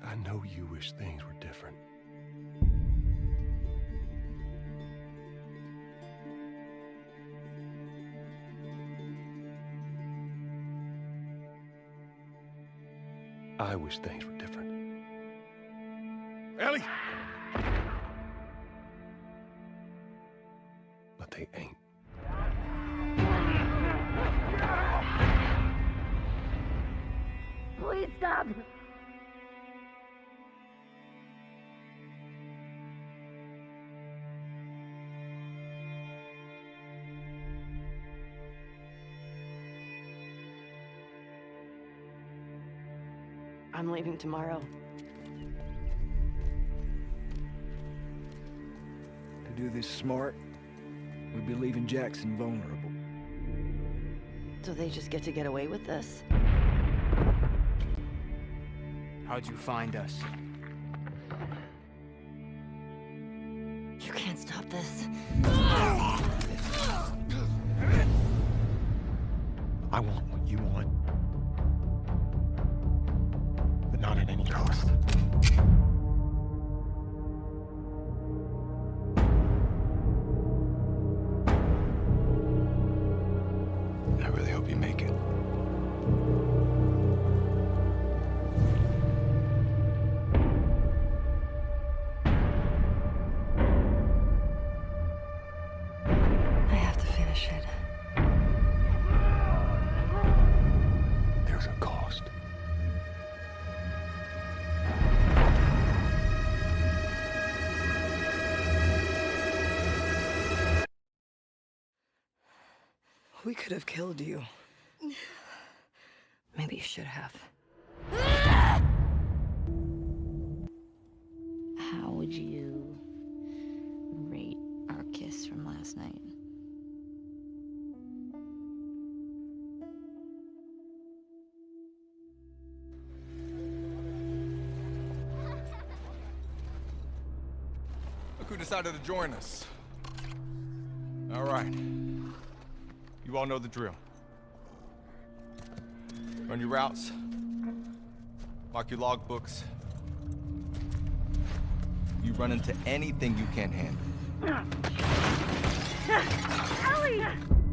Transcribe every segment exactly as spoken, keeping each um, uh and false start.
I know you wish things were different. I wish things were different. Ellie! But they ain't. Please stop! I'm leaving tomorrow. To do this smart, we'd be leaving Jackson vulnerable. So they just get to get away with this? How'd you find us? You can't stop this. I want what you want. But not at any cost. I really hope you make it. I have to finish it. There's a cost. We could have killed you. Maybe you should have. How would you rate our kiss from last night? Look who decided to join us. All right. You all know the drill. Run your routes. Mark your logbooks. You run into anything you can't handle. Ellie!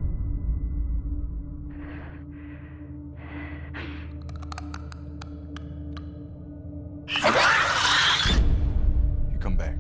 You come back.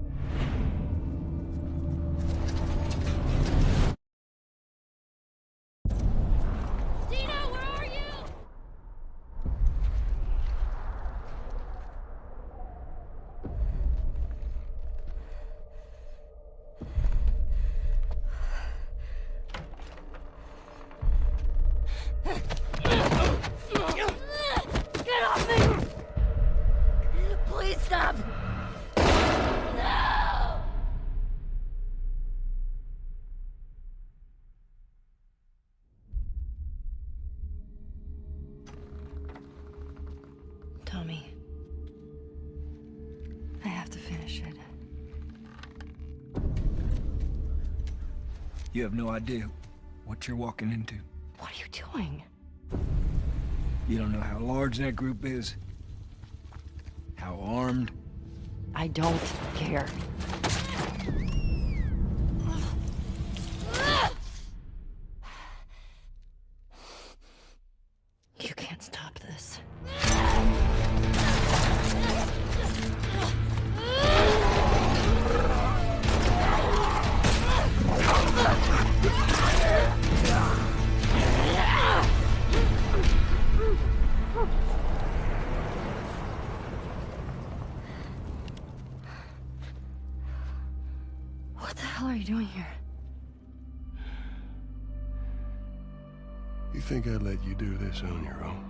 Please stop! No! Tommy. I have to finish it. You have no idea what you're walking into. What are you doing? You don't know how large that group is, how armed. I don't care. You can't stop this. What the hell are you doing here? You think I'd let you do this on your own?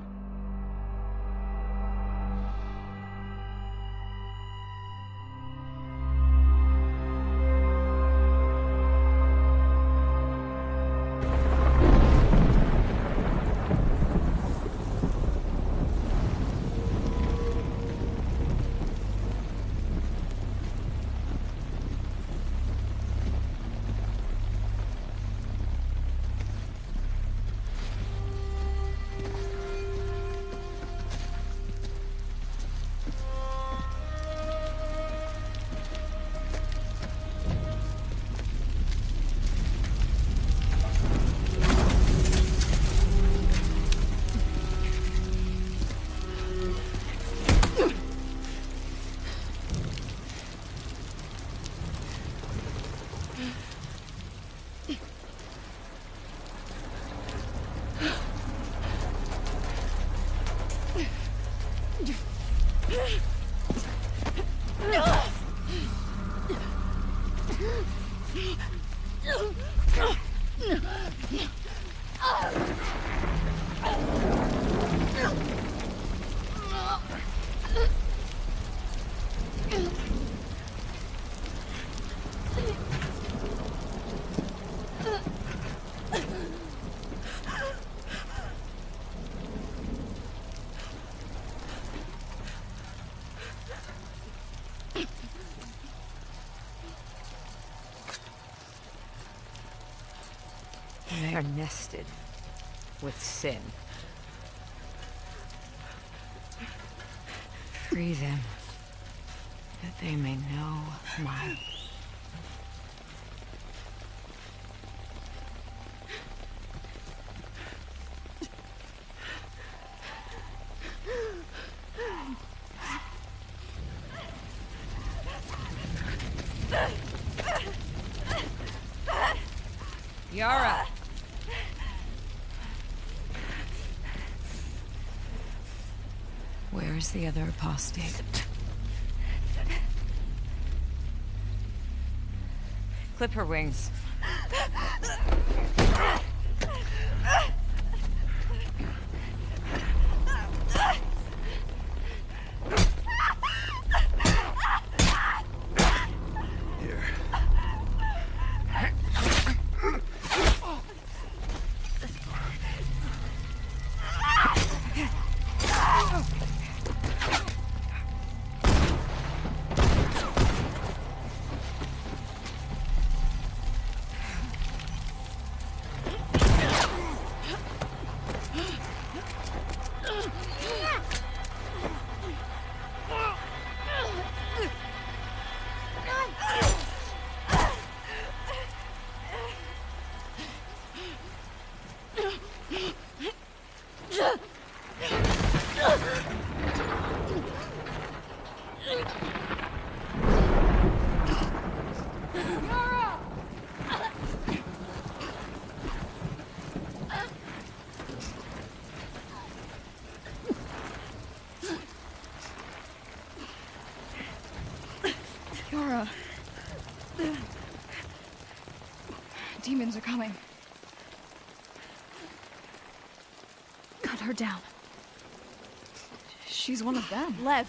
They are nested with sin. Free them, that they may know my... Yara! Where is the other apostate? Clip her wings. Yara. Demons are coming. Cut her down. She's one of them. Lev.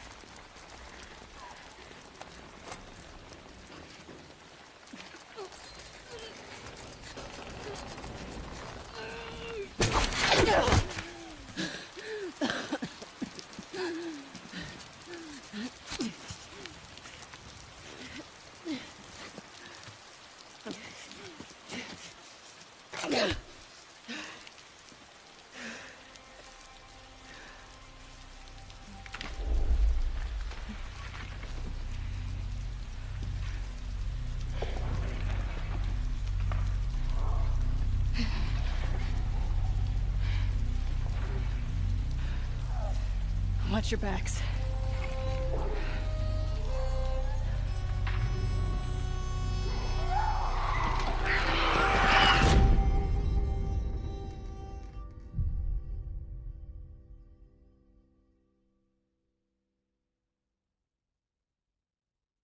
Watch your backs.